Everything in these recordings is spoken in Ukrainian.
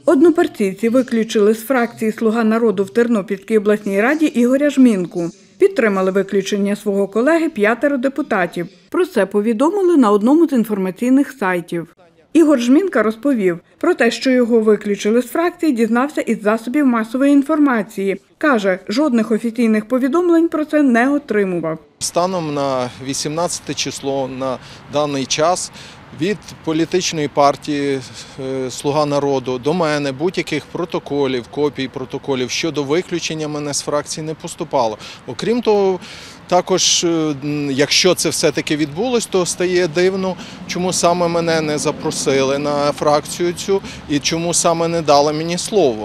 Однопартійці виключили з фракції «Слуга народу» в Тернопільській обласній раді Ігоря Жмінку. Підтримали виключення свого колеги 5 депутатів. Про це повідомили на одному з інформаційних сайтів. Ігор Жмінка розповів, про те, що його виключили з фракції, дізнався із засобів масової інформації. Каже, жодних офіційних повідомлень про це не отримував. Станом на 18 число на даний час від політичної партії «Слуга народу» до мене будь-яких протоколів, копій протоколів щодо виключення мене з фракції не поступало. Окрім того, також, якщо це все-таки відбулось, то стає дивно, чому саме мене не запросили на фракцію цю і чому саме не дали мені слово.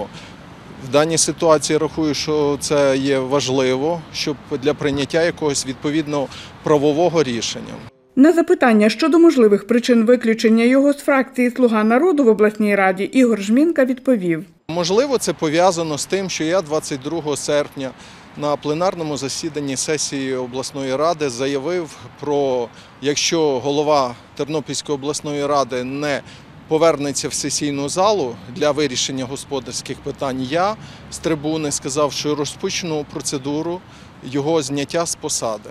В даній ситуації рахую, що це є важливо, щоб для прийняття якогось відповідного правового рішення. На запитання щодо можливих причин виключення його з фракції «Слуга народу» в обласній раді Ігор Жмінка відповів. Можливо, це пов'язано з тим, що я 22 серпня на пленарному засіданні сесії обласної ради заявив про, якщо голова Тернопільської обласної ради не повернеться в сесійну залу для вирішення господарських питань, я з трибуни сказав, що розпочну процедуру його зняття з посади.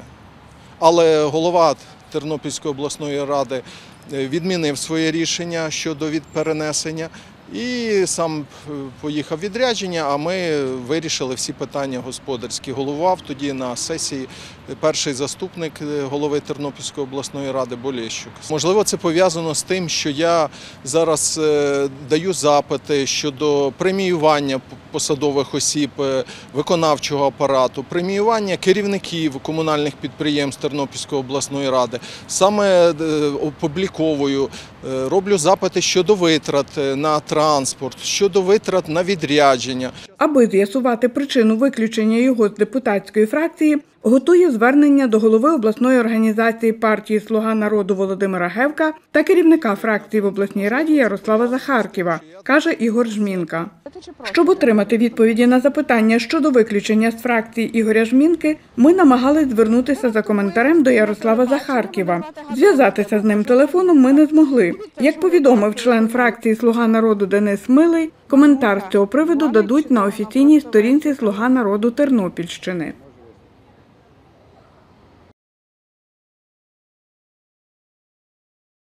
Але голова Тернопільської обласної ради відмінив своє рішення щодо перенесення і сам поїхав в відрядження, а ми вирішили всі питання господарські. Головував тоді на сесії перший заступник голови Тернопільської обласної ради Болєщук. Можливо, це пов'язано з тим, що я зараз даю запити щодо преміювання посадових осіб виконавчого апарату, преміювання керівників комунальних підприємств Тернопільської обласної ради. Саме опубліковую, роблю запити щодо витрат на транспорт, щодо витрат на відрядження. Аби з'ясувати причину виключення його з депутатської фракції, готує звернення до голови обласної організації партії «Слуга народу» Володимира Гевка та керівника фракції в обласній раді Ярослава Захаркєва, каже Ігор Жмінка. Щоб отримати відповіді на запитання щодо виключення з фракції Ігоря Жмінки, ми намагались звернутися за коментарем до Ярослава Захаркєва. Зв'язатися з ним телефоном ми не змогли. Як повідомив член фракції «Слуга народу» Денис Милий, коментар з цього приводу дадуть на офіційній сторінці «Слуга народу» Тернопільщини.